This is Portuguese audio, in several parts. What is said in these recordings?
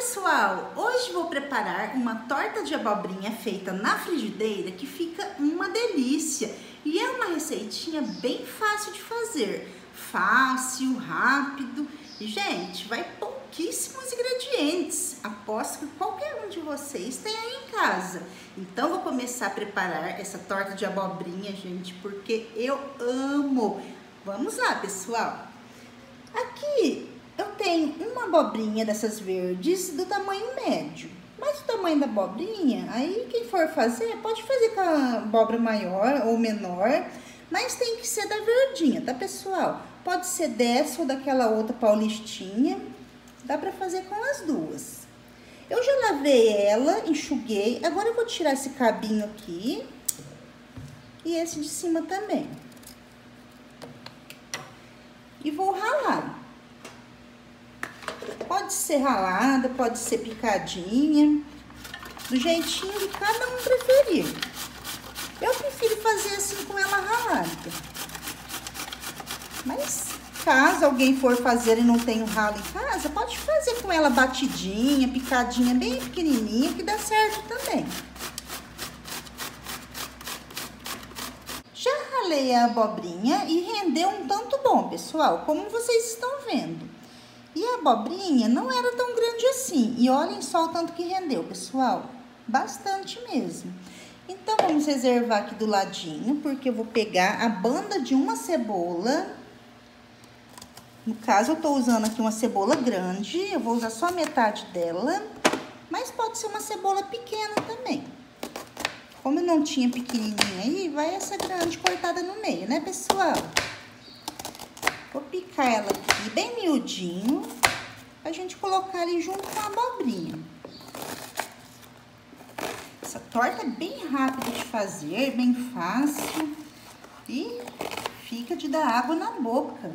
pessoal, hoje vou preparar uma torta de abobrinha feita na frigideira que fica uma delícia e é uma receitinha bem fácil de fazer, fácil, rápido e gente, vai pouquíssimos ingredientes, aposto que qualquer um de vocês tem aí em casa. Então vou começar a preparar essa torta de abobrinha, gente, porque eu amo. Vamos lá, pessoal. Aqui eu tenho uma abobrinha dessas verdes do tamanho médio. Mas o tamanho da abobrinha, aí quem for fazer, pode fazer com a abóbora maior ou menor. Mas tem que ser da verdinha, tá, pessoal? Pode ser dessa ou daquela outra paulistinha. Dá pra fazer com as duas. Eu já lavei ela, enxuguei. Agora eu vou tirar esse cabinho aqui. E esse de cima também. E vou ralar. Pode ser ralada, pode ser picadinha, do jeitinho que cada um preferir. Eu prefiro fazer assim com ela ralada. Mas caso alguém for fazer e não tenha um ralo em casa, pode fazer com ela batidinha, picadinha, bem pequenininha, que dá certo também. Já ralei a abobrinha e rendeu um tanto bom, pessoal, como vocês estão vendo. E a abobrinha não era tão grande assim. E olhem só o tanto que rendeu, pessoal. Bastante mesmo. Então, vamos reservar aqui do ladinho, porque eu vou pegar a banda de uma cebola. No caso, eu tô usando aqui uma cebola grande. Eu vou usar só metade dela. Mas pode ser uma cebola pequena também. Como eu não tinha pequenininha aí, vai essa grande cortada no meio, né, pessoal? Vou picar ela aqui bem miudinho, pra gente colocar ali junto com a abobrinha. Essa torta é bem rápida de fazer, bem fácil e fica de dar água na boca.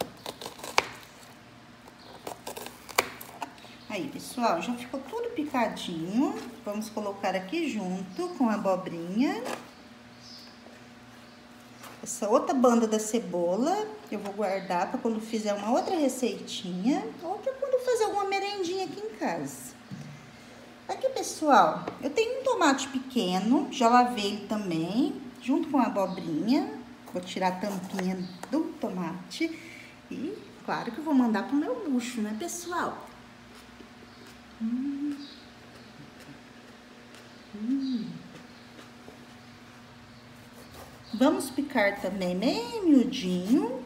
Aí, pessoal, já ficou tudo picadinho. Vamos colocar aqui junto com a abobrinha. Essa outra banda da cebola, eu vou guardar para quando fizer uma outra receitinha ou para quando fazer alguma merendinha aqui em casa. Aqui, pessoal, eu tenho um tomate pequeno, já lavei ele também, junto com a abobrinha. Vou tirar a tampinha do tomate e, claro que eu vou mandar pro meu bucho, né, pessoal? Vamos picar também bem miudinho.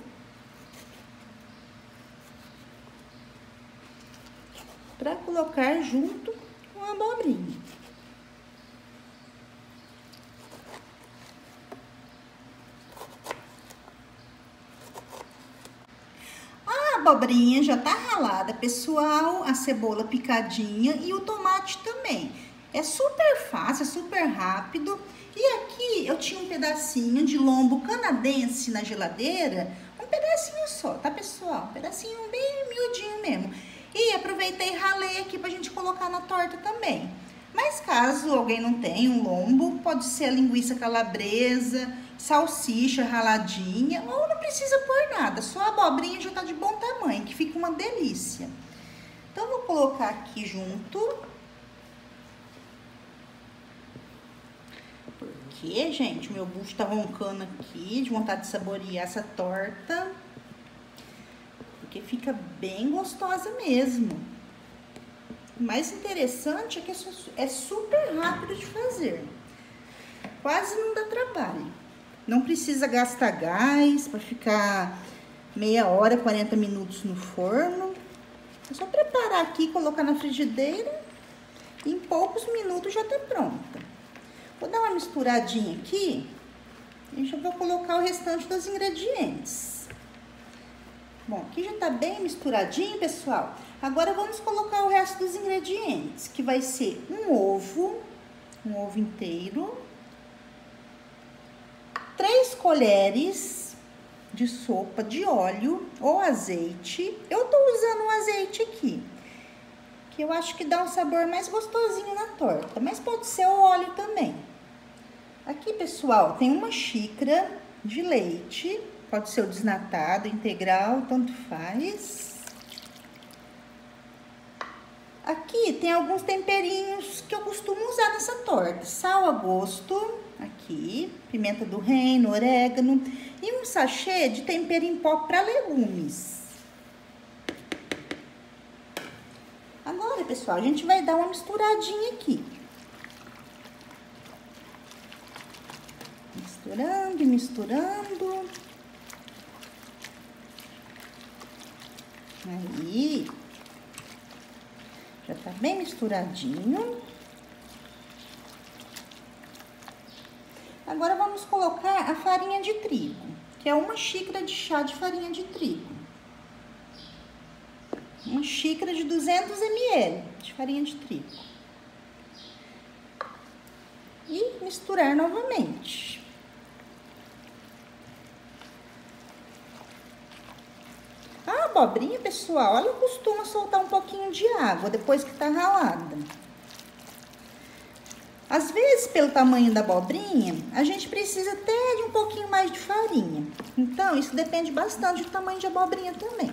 Para colocar junto com a abobrinha. A abobrinha já tá ralada, pessoal. A cebola picadinha e o tomate também. É super fácil, é super rápido. E aqui eu tinha um pedacinho de lombo canadense na geladeira, um pedacinho só, tá, pessoal? Um pedacinho bem miudinho mesmo. E aproveitei e ralei aqui pra gente colocar na torta também. Mas caso alguém não tenha um lombo, pode ser a linguiça calabresa, salsicha raladinha, ou não precisa pôr nada, só a abobrinha já tá de bom tamanho, que fica uma delícia. Então, eu vou colocar aqui junto. Porque, gente, meu bucho tá roncando aqui, de vontade de saborear essa torta. Porque fica bem gostosa mesmo. O mais interessante é que é super rápido de fazer. Quase não dá trabalho. Não precisa gastar gás para ficar meia hora, 40 minutos no forno. É só preparar aqui, colocar na frigideira e em poucos minutos já tá pronta. Vou dar uma misturadinha aqui e já vou colocar o restante dos ingredientes. Bom, aqui já tá bem misturadinho, pessoal. Agora vamos colocar o resto dos ingredientes, que vai ser um ovo inteiro, 3 colheres de sopa de óleo ou azeite. Eu tô usando um azeite aqui, que eu acho que dá um sabor mais gostosinho na torta, mas pode ser o óleo também. Aqui, pessoal, tem uma xícara de leite, pode ser o desnatado, integral, tanto faz. Aqui Aqui tem alguns temperinhos que eu costumo usar nessa torta. Sal a gosto, aqui, pimenta do reino, orégano e um sachê de tempero em pó para legumes. Agora, pessoal, a gente vai dar uma misturadinha aqui. Misturando e misturando. Aí, já tá bem misturadinho. Agora vamos colocar a farinha de trigo, que é 1 xícara de chá de farinha de trigo. 1 xícara de 200 ml de farinha de trigo. E misturar novamente. A abobrinha, pessoal, ela costuma soltar um pouquinho de água depois que tá ralada. Às vezes, pelo tamanho da abobrinha, a gente precisa até de um pouquinho mais de farinha. Então, isso depende bastante do tamanho de abobrinha também.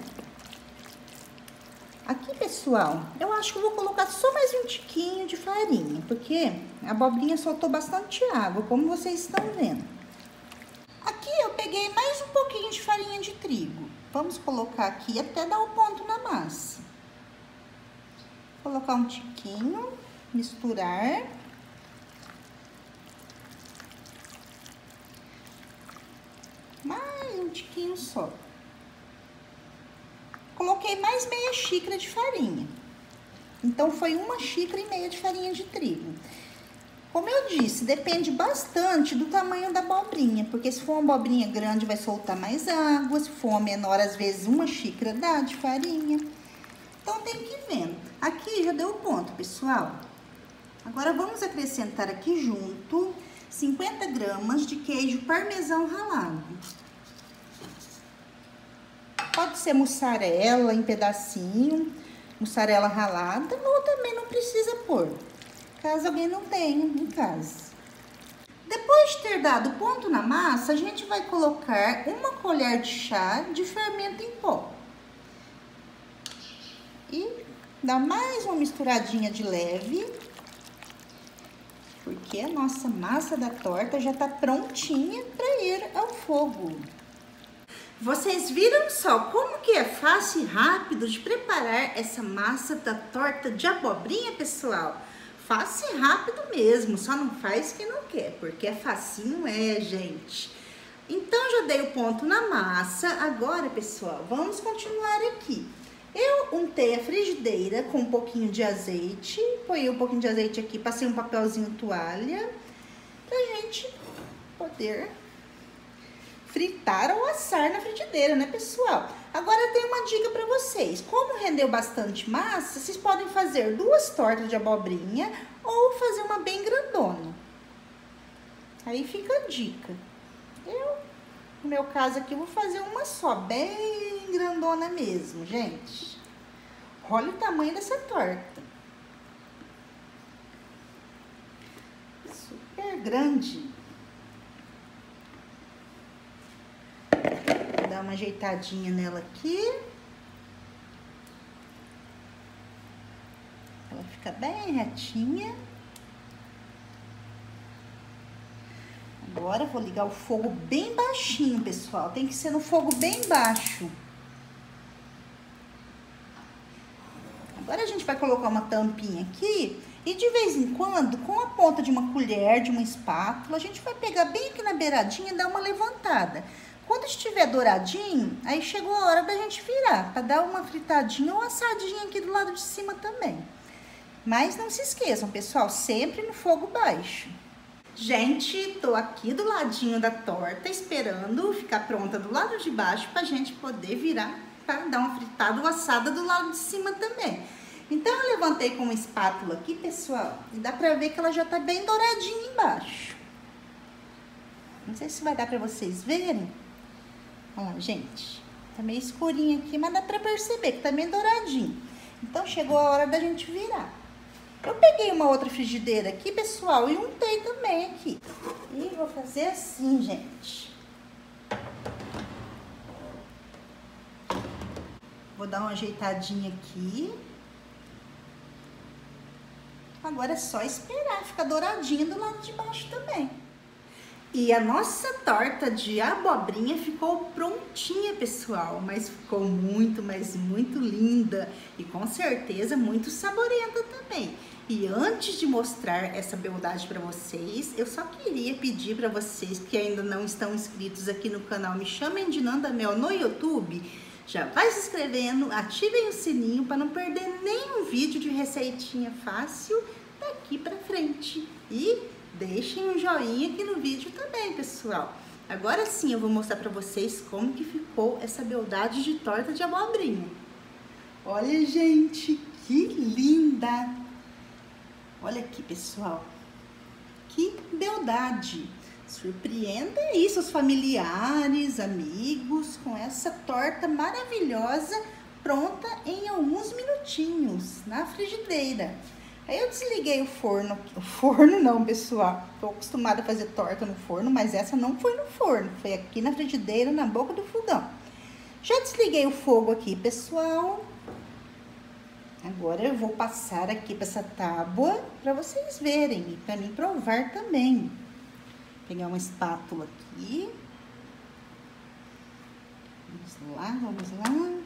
Aqui, pessoal, eu acho que eu vou colocar só mais um tiquinho de farinha, porque a abobrinha soltou bastante água, como vocês estão vendo. Aqui eu peguei mais um pouquinho de farinha de trigo. Vamos colocar aqui até dar o ponto na massa. Colocar um tiquinho, misturar. Mais um tiquinho só. Coloquei mais meia xícara de farinha. Então, foi 1,5 xícaras de farinha de trigo. Como eu disse, depende bastante do tamanho da abobrinha, porque se for uma abobrinha grande vai soltar mais água, se for uma menor, às vezes 1 xícara dá de farinha. Então tem que ir vendo. Aqui já deu o ponto, pessoal. Agora vamos acrescentar aqui junto 50 gramas de queijo parmesão ralado. Pode ser mussarela em pedacinho, mussarela ralada, ou também não precisa pôr, caso alguém não tenha em casa. Depois de ter dado ponto na massa, a gente vai colocar 1 colher de chá de fermento em pó. E dá mais uma misturadinha de leve, porque a nossa massa da torta já tá prontinha para ir ao fogo. Vocês viram só como que é fácil e rápido de preparar essa massa da torta de abobrinha, pessoal? Fácil e rápido mesmo, só não faz quem não quer, porque é facinho, gente. Então, já dei o ponto na massa. Agora, pessoal, vamos continuar aqui. Eu untei a frigideira com um pouquinho de azeite, põe um pouquinho de azeite aqui, passei um papelzinho toalha, pra gente poder fritar ou assar na frigideira, né, pessoal? Agora eu tenho uma dica para vocês. Como rendeu bastante massa, vocês podem fazer 2 tortas de abobrinha ou fazer uma bem grandona. Aí fica a dica. Eu, no meu caso aqui, vou fazer uma só, bem grandona mesmo, gente. Olha o tamanho dessa torta. Super grande. Dar uma ajeitadinha nela aqui. Ela fica bem retinha. Agora eu vou ligar o fogo bem baixinho, pessoal. Tem que ser no fogo bem baixo. Agora a gente vai colocar uma tampinha aqui e de vez em quando, com a ponta de uma colher, de uma espátula, a gente vai pegar bem aqui na beiradinha e dar uma levantada. Quando estiver douradinho, aí chegou a hora da gente virar, para dar uma fritadinha ou assadinha aqui do lado de cima também. Mas não se esqueçam, pessoal, sempre no fogo baixo. Gente, tô aqui do ladinho da torta, esperando ficar pronta do lado de baixo pra gente poder virar para dar uma fritada ou assada do lado de cima também. Então, eu levantei com uma espátula aqui, pessoal, e dá pra ver que ela já tá bem douradinha embaixo. Não sei se vai dar pra vocês verem. Olha lá, gente, tá meio escurinho aqui, mas dá pra perceber que tá bem douradinho. Então, chegou a hora da gente virar. Eu peguei uma outra frigideira aqui, pessoal, e untei também aqui. E vou fazer assim, gente. Vou dar uma ajeitadinha aqui. Agora é só esperar, ficar douradinha do lado de baixo também. E a nossa torta de abobrinha ficou prontinha, pessoal, mas ficou muito, mas muito linda e com certeza muito saborenta também. E antes de mostrar essa beldade para vocês, eu só queria pedir para vocês que ainda não estão inscritos aqui no canal Me Chamem de Nanda Mel no YouTube, já vai se inscrevendo, ativem o sininho para não perder nenhum vídeo de receitinha fácil daqui para frente. E deixem um joinha aqui no vídeo também, pessoal. Agora sim eu vou mostrar para vocês como que ficou essa beldade de torta de abobrinha. Olha, gente, que linda! Olha aqui, pessoal. Que beldade! Surpreenda aí seus familiares, amigos, com essa torta maravilhosa, pronta em alguns minutinhos na frigideira. Aí eu desliguei o forno. O forno não, pessoal. Tô acostumada a fazer torta no forno, mas essa não foi no forno. Foi aqui na frigideira, na boca do fogão. Já desliguei o fogo aqui, pessoal. Agora eu vou passar aqui para essa tábua para vocês verem e para mim provar também. Vou pegar uma espátula aqui. Vamos lá, vamos lá.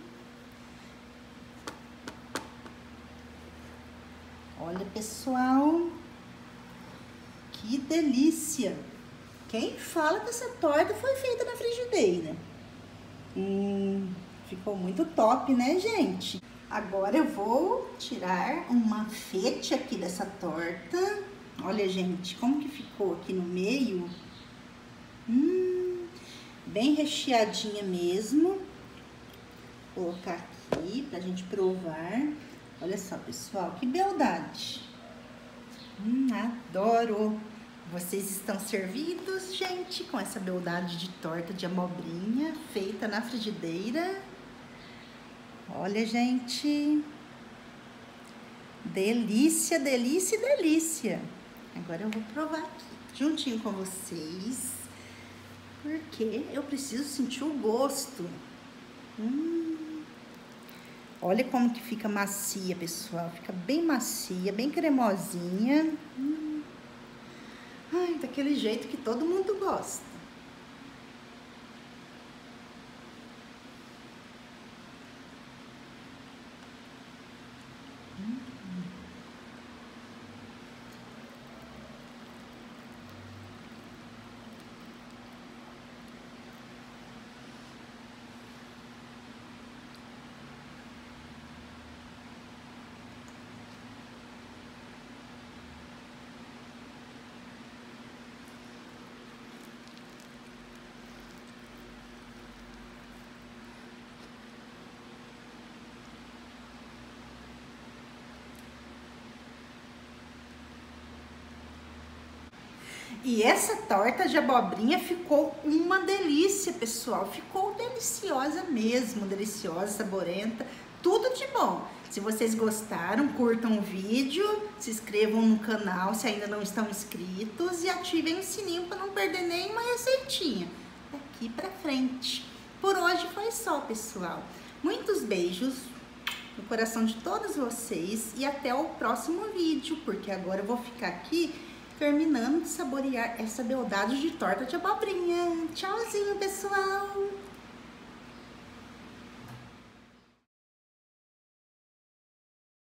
Olha, pessoal, que delícia! Quem fala que essa torta foi feita na frigideira? Ficou muito top, né, gente? Agora eu vou tirar uma fatia aqui dessa torta. Olha, gente, como que ficou aqui no meio. Bem recheadinha mesmo. Vou colocar aqui pra gente provar. Olha só, pessoal, que beldade. Adoro. Vocês estão servidos, gente, com essa beldade de torta de abobrinha feita na frigideira. Olha, gente. Delícia, delícia, delícia. Agora eu vou provar aqui, juntinho com vocês, porque eu preciso sentir o gosto. Olha como que fica macia, pessoal. Fica bem macia, bem cremosinha. Ai, daquele jeito que todo mundo gosta. E essa torta de abobrinha ficou uma delícia, pessoal. Ficou deliciosa mesmo, deliciosa, saborenta, tudo de bom. Se vocês gostaram, curtam o vídeo, se inscrevam no canal se ainda não estão inscritos e ativem o sininho para não perder nenhuma receitinha daqui pra frente. Por hoje foi só, pessoal. Muitos beijos no coração de todos vocês e até o próximo vídeo, porque agora eu vou ficar aqui terminando de saborear essa beldade de torta de abobrinha. Tchauzinho, pessoal!